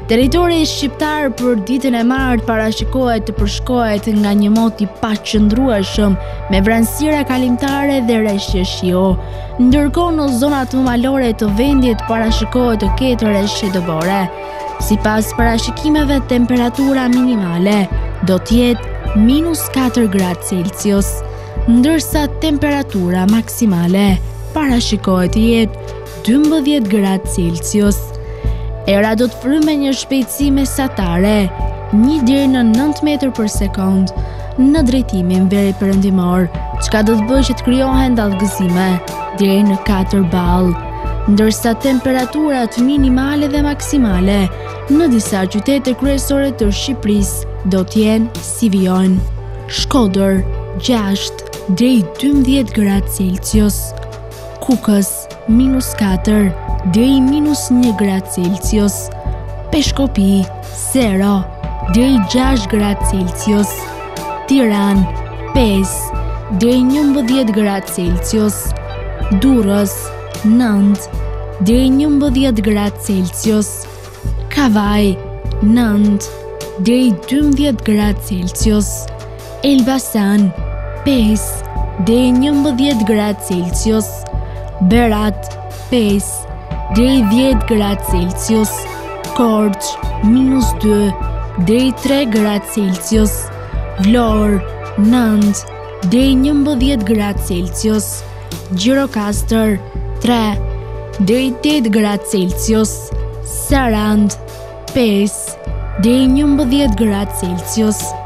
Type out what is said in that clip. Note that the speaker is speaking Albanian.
Territori shqiptar për ditën e martë parashikohet të përshkohet nga një mot I paqëndrueshëm me vranësira kalimtare dhe rreshje shiu, ndërkohë në zonat më malore të vendit parashikohet të ketë rreshje dëbore. Sipas parashikimeve, temperatura minimale do të jetë -4 gradë Celsius, ndërsa temperatura maksimale parashikohet të jetë 12 gradë Celsius. Era do të frymë me një shpejtësi mesatare 1 deri në 9 metër për sekond në drejtimin veriperëndimor, çka do të bëjë që të krijohen dallgëzime deri në 4 ball, ndërsa temperaturat minimale dhe maksimale në disa qytete kryesore të Shqipërisë do të jenë si vijojnë: Shkodër 6 deri 12 gradë Celsius, Kukës -4 deri -1 gradë Celsius, Peshkopi 0 deri 6 gradë Celsius, Tiranë 5 deri 11 gradë Celsius, Durrës 9 deri 11 gradë Celsius, Kavaj 9 deri 12 gradë Celsius, Elbasan 5 deri 11 gradë Celsius, Berat 5 deri 10 gradë Celsius, Korçë -2 deri 3 gradë Celsius, Vlorë 9 deri 11 gradë Celsius, Gjirokastër 3 deri 8 gradë Celsius, Sarandë 5 deri 11 gradë Celsius,